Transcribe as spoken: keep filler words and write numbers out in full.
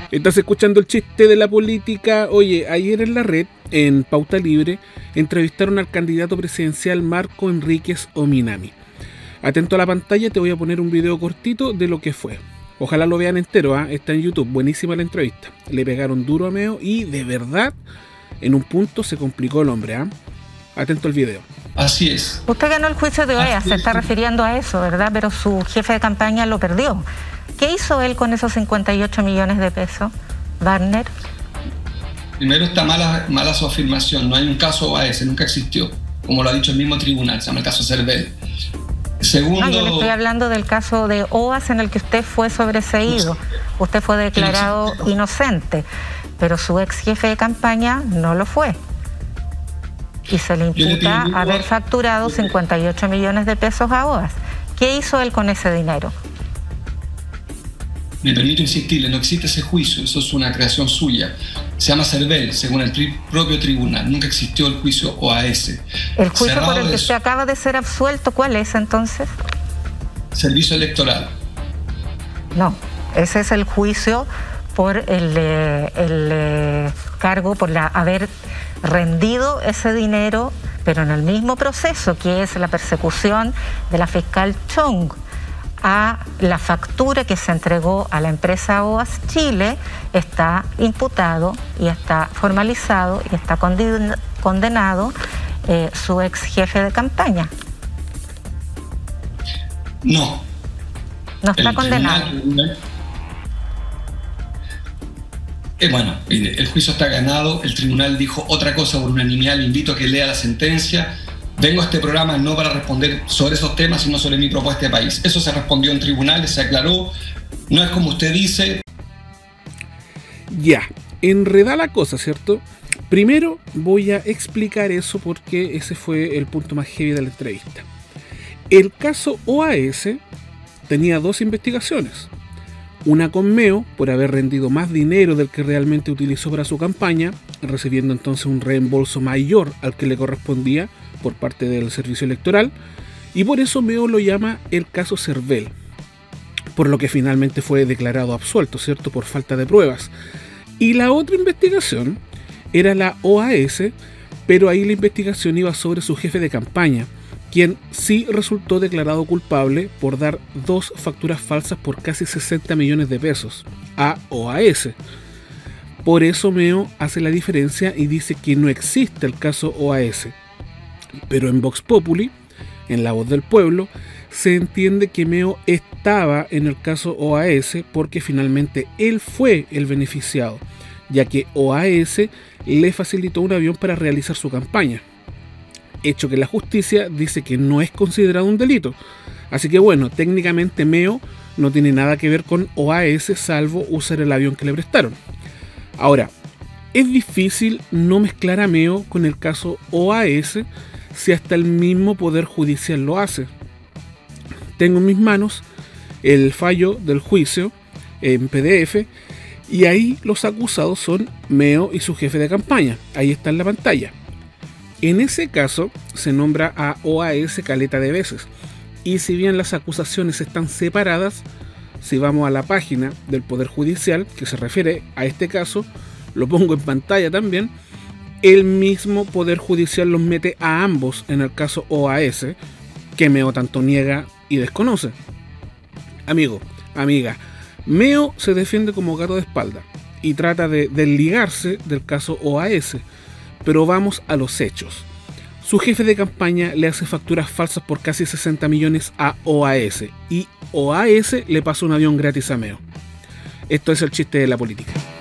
Estás escuchando el chiste de la política. Oye, ayer en la red, en Pauta Libre, entrevistaron al candidato presidencial Marco Enríquez Ominami. Atento a la pantalla, te voy a poner un video cortito de lo que fue. Ojalá lo vean entero, ¿eh? Está en YouTube, buenísima la entrevista. Le pegaron duro a Meo y de verdad, en un punto se complicó el hombre, ¿eh? Atento al video. Así es. Usted ganó el juicio de O E A, se está refiriendo a eso, ¿verdad? Pero su jefe de campaña lo perdió. ¿Qué hizo él con esos cincuenta y ocho millones de pesos, Wagner? Primero está mala, mala su afirmación. No hay un caso O A S, nunca existió. Como lo ha dicho el mismo tribunal, se llama el caso Cervel. Segundo... No, yo le estoy hablando del caso de O A S en el que usted fue sobreseído. Usted fue declarado inocente, pero su ex jefe de campaña no lo fue. Y se le imputa haber facturado cincuenta y ocho millones de pesos a O A S. ¿Qué hizo él con ese dinero? Me permito insistirle, no existe ese juicio, eso es una creación suya. Se llama Cervel, según el tri propio tribunal. Nunca existió el juicio O A S. ¿El juicio por el que usted acaba de ser absuelto, cuál es entonces? Servicio electoral. No, ese es el juicio por el, eh, el eh, cargo, por la, haber rendido ese dinero, pero en el mismo proceso, que es la persecución de la fiscal Chong a la factura que se entregó a la empresa O A S Chile, está imputado y está formalizado y está condenado eh, su ex jefe de campaña. No. No está el condenado. Tribunal, eh, bueno, el juicio está ganado, el tribunal dijo otra cosa por unanimidad, le invito a que lea la sentencia. Vengo a este programa no para responder sobre esos temas, sino sobre mi propuesta de país. Eso se respondió en tribunales, se aclaró. No es como usted dice. Ya, enreda la cosa, ¿cierto? Primero voy a explicar eso porque ese fue el punto más heavy de la entrevista. El caso O A S tenía dos investigaciones. Una con Meo, por haber rendido más dinero del que realmente utilizó para su campaña, recibiendo entonces un reembolso mayor al que le correspondía por parte del servicio electoral, y por eso Meo lo llama el caso Cervel, por lo que finalmente fue declarado absuelto, ¿cierto?, por falta de pruebas. Y la otra investigación era la O A S, pero ahí la investigación iba sobre su jefe de campaña, quien sí resultó declarado culpable por dar dos facturas falsas por casi sesenta millones de pesos a O A S. Por eso Meo hace la diferencia y dice que no existe el caso O A S. Pero en Vox Populi, en La Voz del Pueblo, se entiende que Meo estaba en el caso O A S porque finalmente él fue el beneficiado, ya que O A S le facilitó un avión para realizar su campaña, hecho que la justicia dice que no es considerado un delito. Así que bueno, técnicamente Meo no tiene nada que ver con O A S salvo usar el avión que le prestaron. Ahora, es difícil no mezclar a Meo con el caso O A S si hasta el mismo Poder Judicial lo hace. Tengo en mis manos el fallo del juicio en P D F y ahí los acusados son Meo y su jefe de campaña. Ahí está en la pantalla. En ese caso se nombra a O A S caleta de veces, y si bien las acusaciones están separadas, si vamos a la página del Poder Judicial que se refiere a este caso, lo pongo en pantalla también, el mismo Poder Judicial los mete a ambos en el caso O A S, que Meo tanto niega y desconoce. Amigo, amiga, Meo se defiende como gato de espalda y trata de desligarse del caso O A S, pero vamos a los hechos. Su jefe de campaña le hace facturas falsas por casi sesenta millones a O A S y O A S le pasa un avión gratis a Meo. Esto es el chiste de la política.